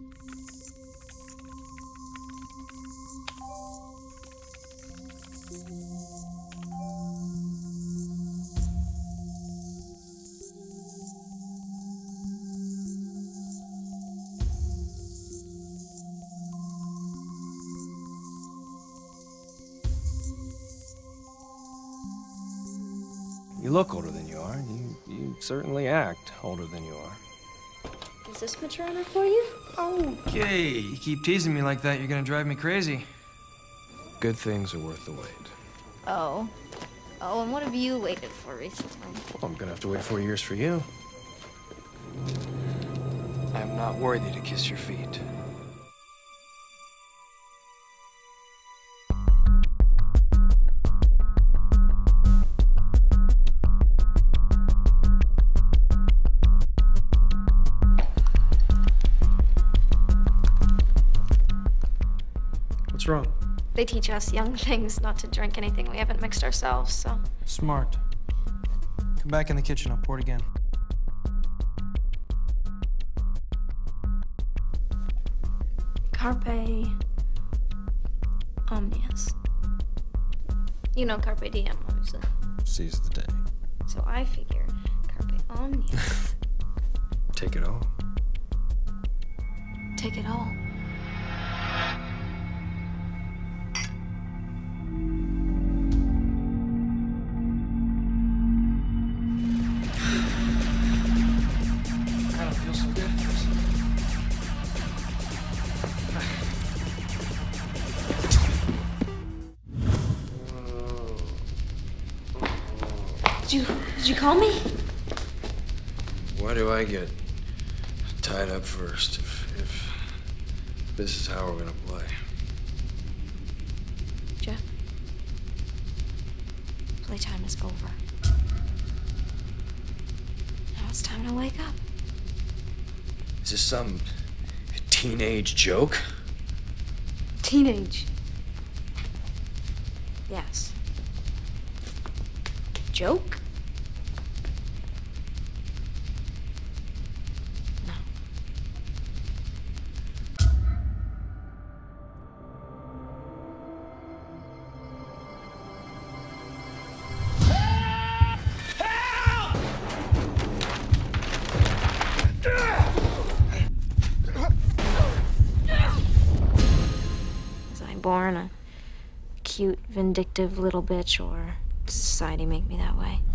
You look older than you are. You certainly act older than you are. Is this mature enough for you? Okay, you keep teasing me like that, you're gonna drive me crazy. Good things are worth the wait. Oh. Oh, and what have you waited for recently? Well, I'm gonna have to wait 4 years for you. I'm not worthy to kiss your feet. What's wrong? They teach us young things not to drink anything we haven't mixed ourselves, so... Smart. Come back in the kitchen, I'll pour it again. Carpe... omnius. You know carpe diem, obviously. Seize the day. So I figure carpe omnius. Take it all. Take it all. I don't feel so good. Did you call me? Why do I get tied up first if this is how we're gonna play? Jeff, playtime is over. Now it's time to wake up. Is this some teenage joke? Teenage. Yes. Joke? No. Was I born a cute, vindictive little bitch, or did society make me that way?